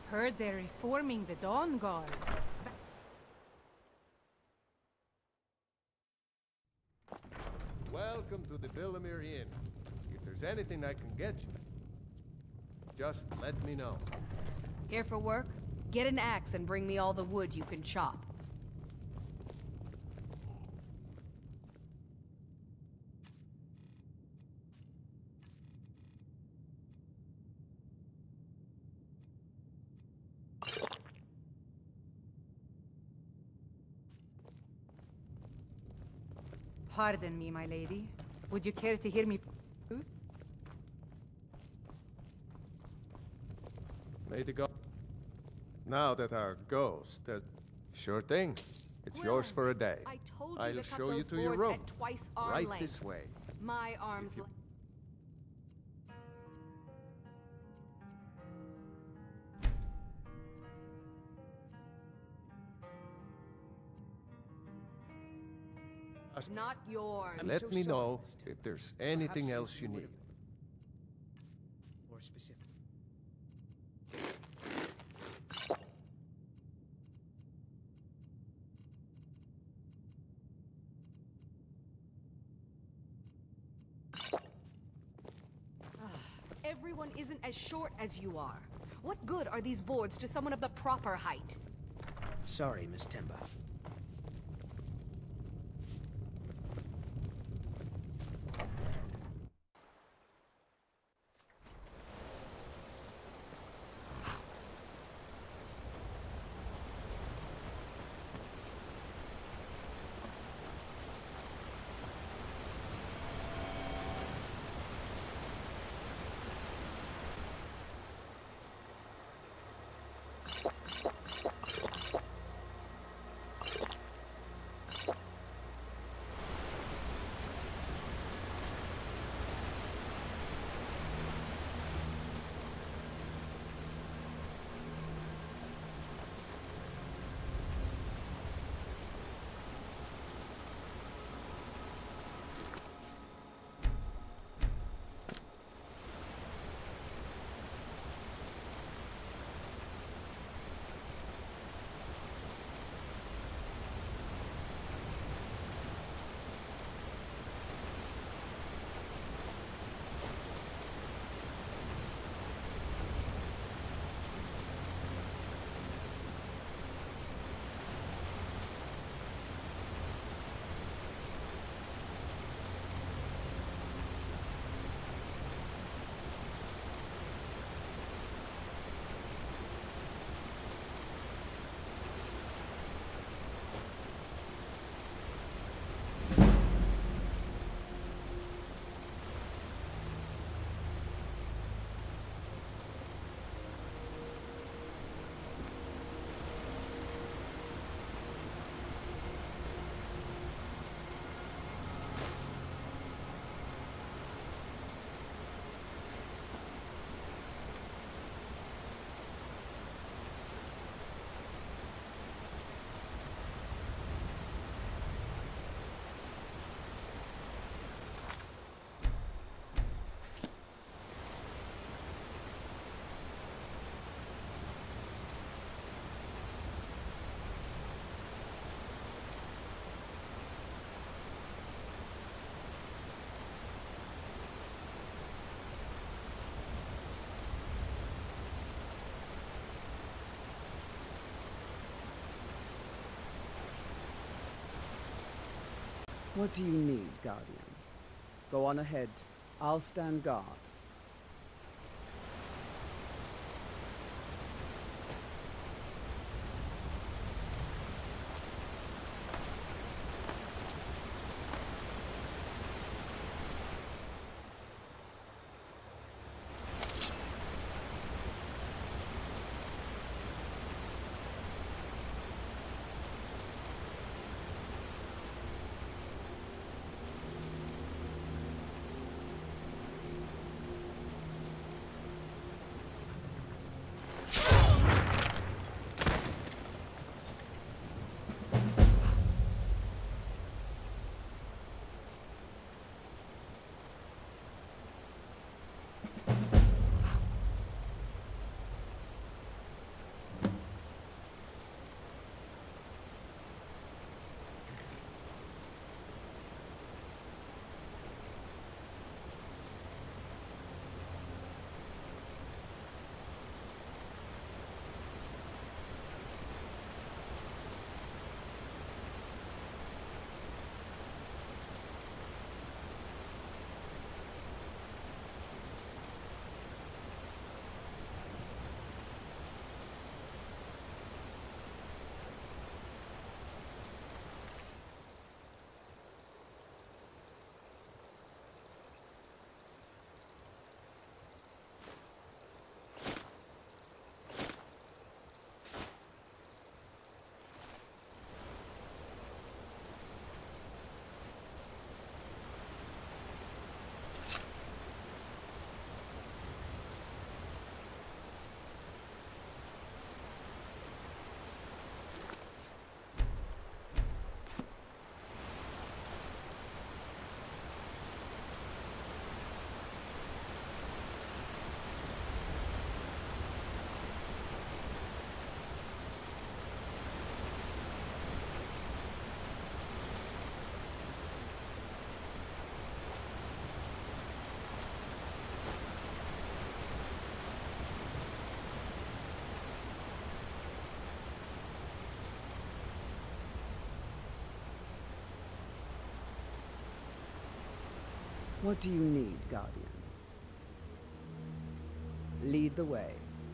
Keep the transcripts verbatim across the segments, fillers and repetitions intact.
Heard they're reforming the Dawn Guard. Welcome to the Villamere Inn. If there's anything I can get you, just let me know. Here for work? Get an axe and bring me all the wood you can chop. Pardon me, my lady. Would you care to hear me? May the go. Now that our ghost has... Sure thing. It's yours for a day. I told you I'll to cut show you those to your boards room. at twice arm Right length. this way. My arm's you- length. Not yours. Let so me sorry, know Mister if there's anything Perhaps else if you you need. would- More specific. Everyone isn't as short as you are. What good are these boards to someone of the proper height? Sorry, Miss Timber. What do you need, Guardian? Go on ahead. I'll stand guard. What do you need, Guardian? Lead the way.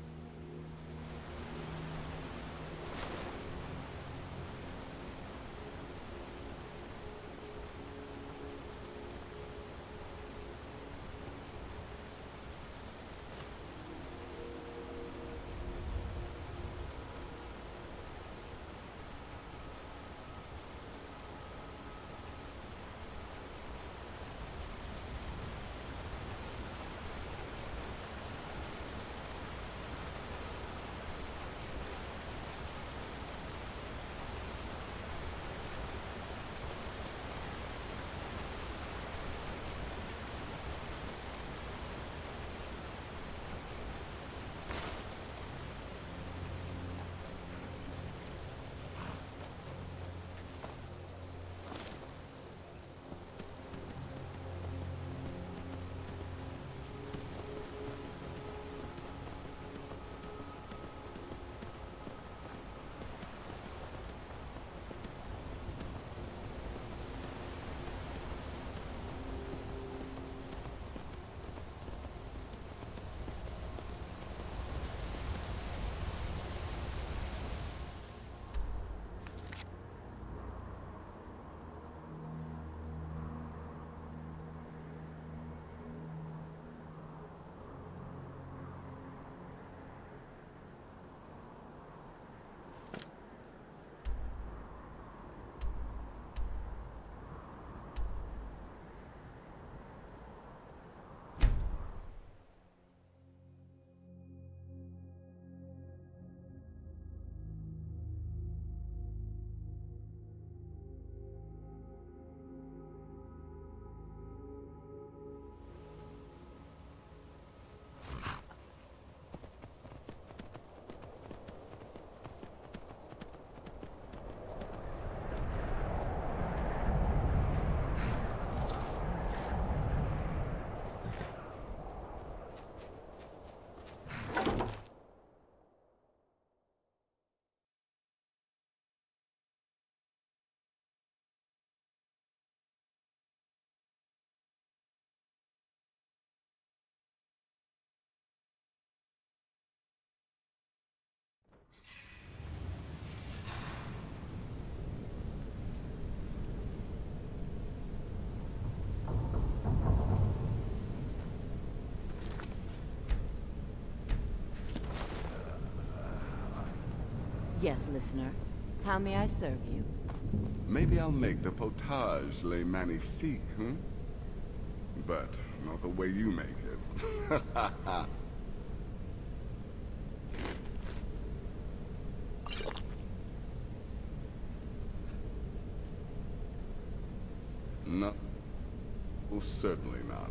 Yes, listener. How may I serve you? Maybe I'll make the potage les magnifiques, huh? But not the way you make it. No. Well, certainly not.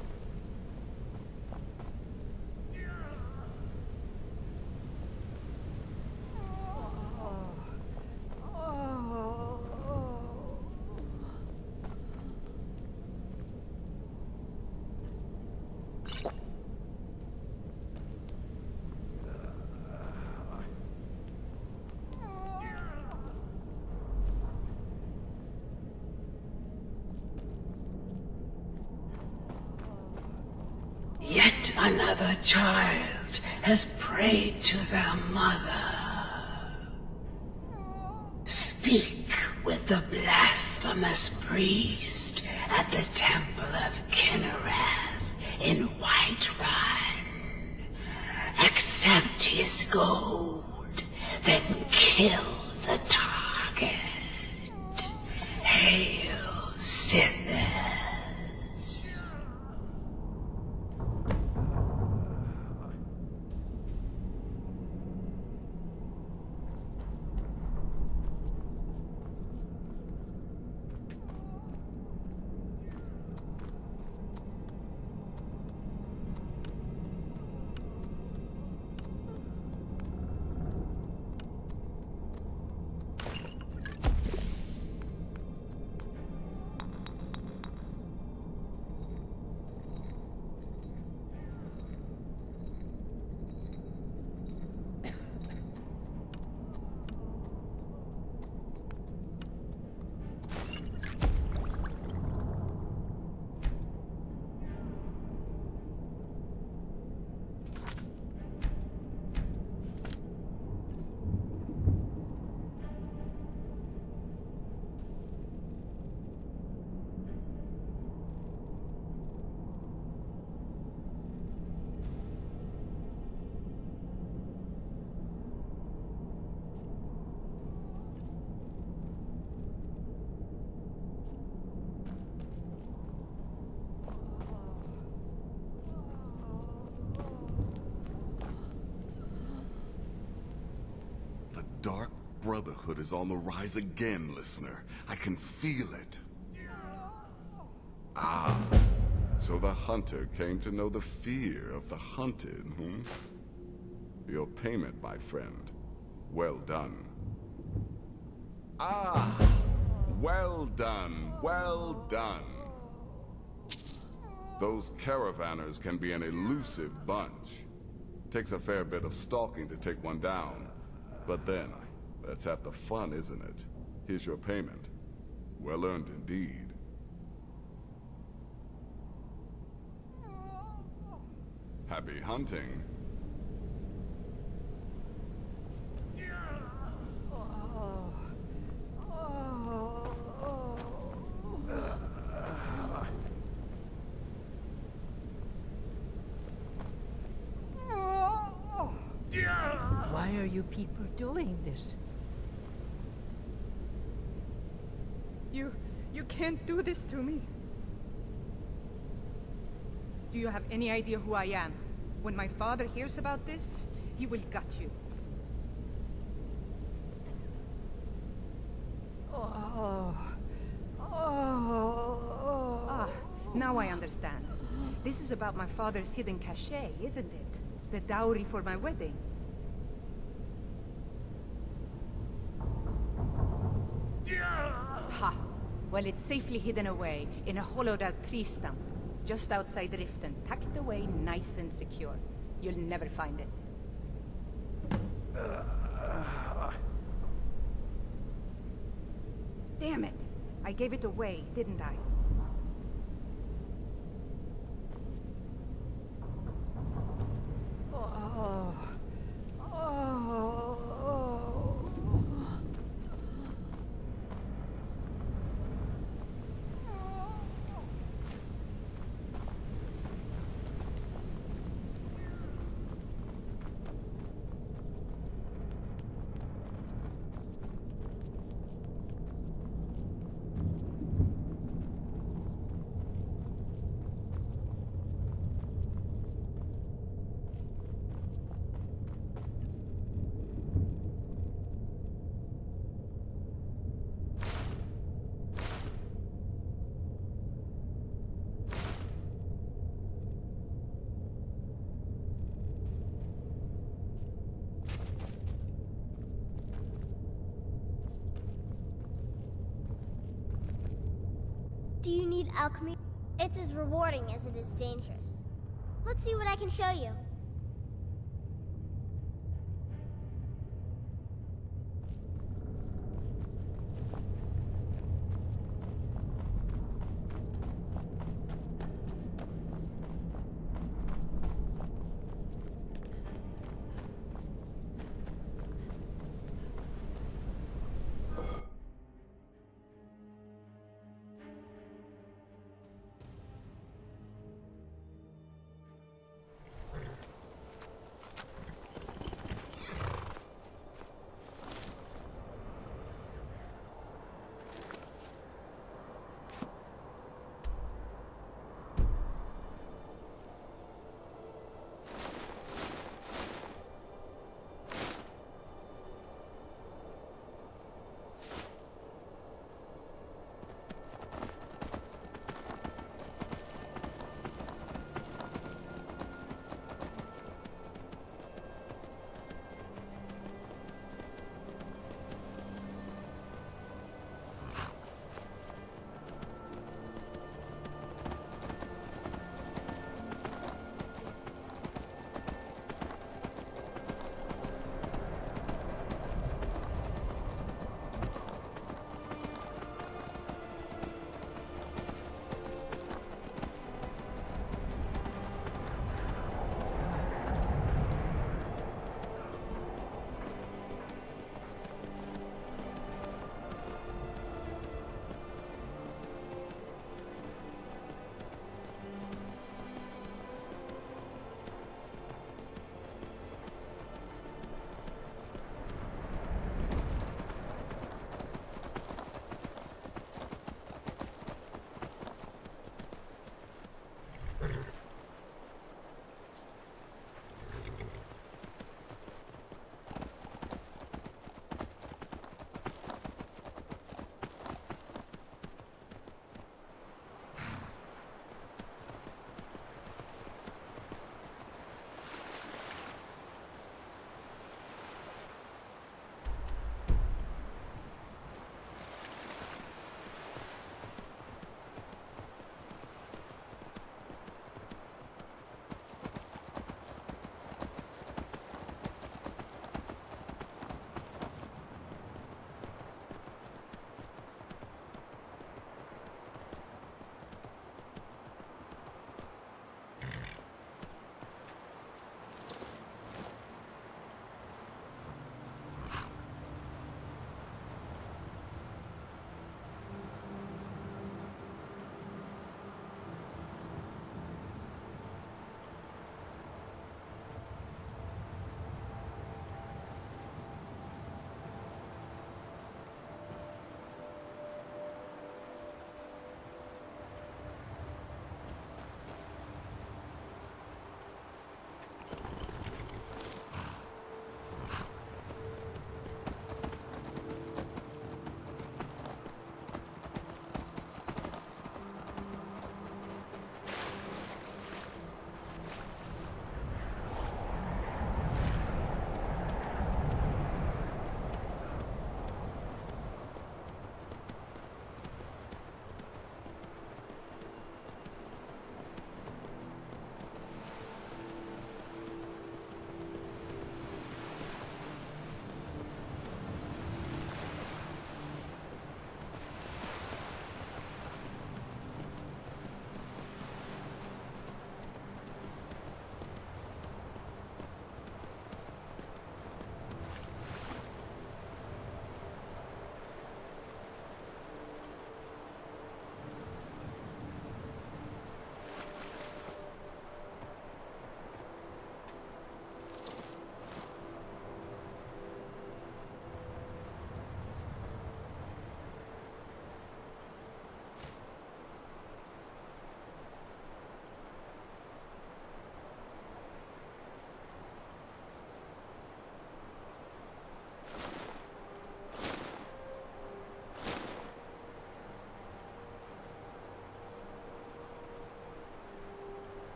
Yet another child has prayed to their mother. Speak with the blasphemous priest at the temple of Kinnereth in Whiterun. Accept his gold, then kill the target. Hail, Sithis. Dark Brotherhood is on the rise again, listener. I can feel it. Ah, so the hunter came to know the fear of the hunted, hmm? Your payment, my friend. Well done. Ah, well done, well done. Those caravanners can be an elusive bunch. Takes a fair bit of stalking to take one down. But then, that's half the fun, isn't it? Here's your payment. Well earned indeed. Happy hunting. Why are you people doing this? You... you can't do this to me. Do you have any idea who I am? When my father hears about this, he will gut you. Oh... Oh... Ah, now I understand. This is about my father's hidden cachet, isn't it? The dowry for my wedding. Ha! Well, it's safely hidden away in a hollowed-out tree stump, just outside Riften, tucked away nice and secure. You'll never find it. Damn it! I gave it away, didn't I? Oh... Oh... Do you need alchemy? It's as rewarding as it is dangerous. Let's see what I can show you.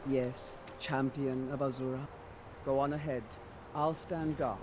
Yes, champion of Azura. Go on ahead. I'll stand guard.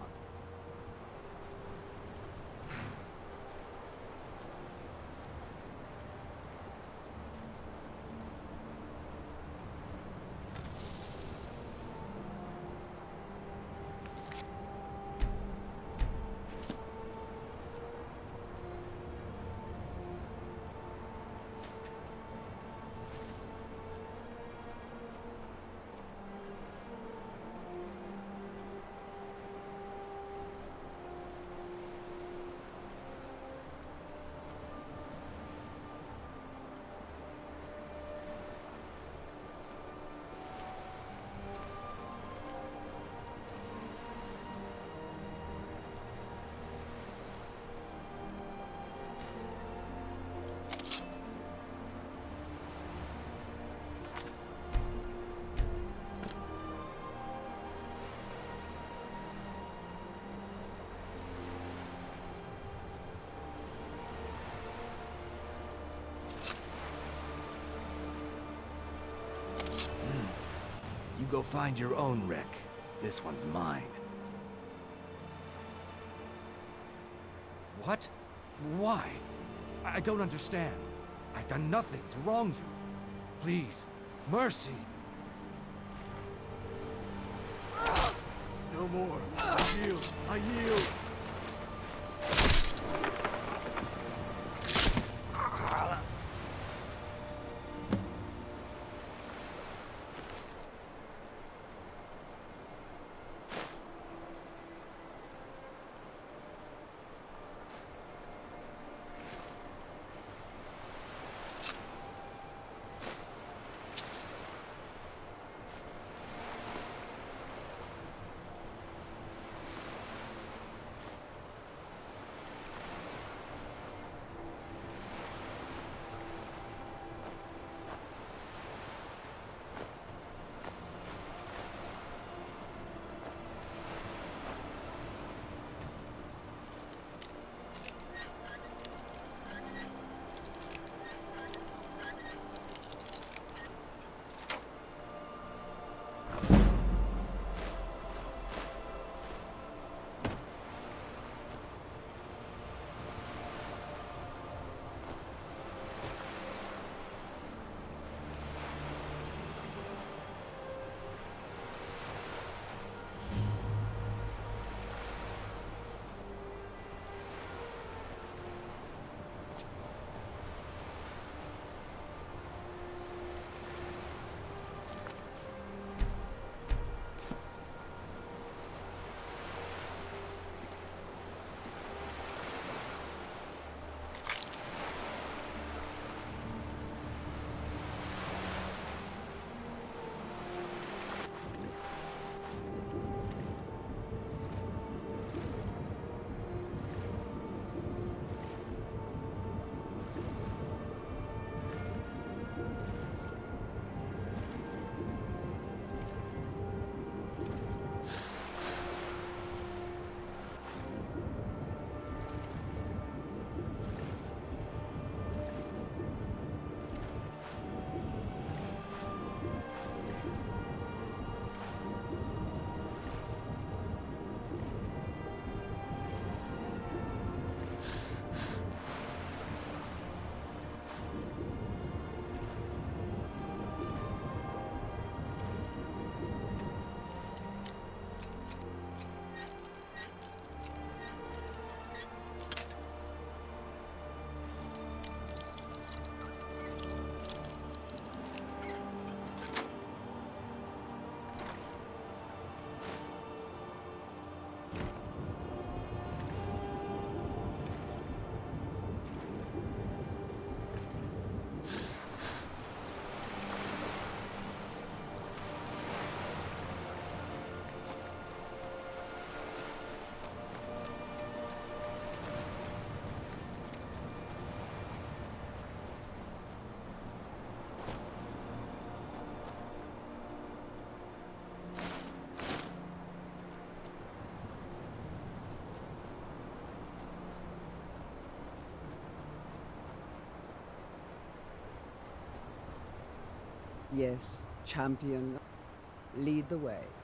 You go find your own wreck. This one's mine. What? Why? I don't understand. I've done nothing to wrong you. Please, mercy. No more. I yield. I yield. Yes, champion. Lead the way.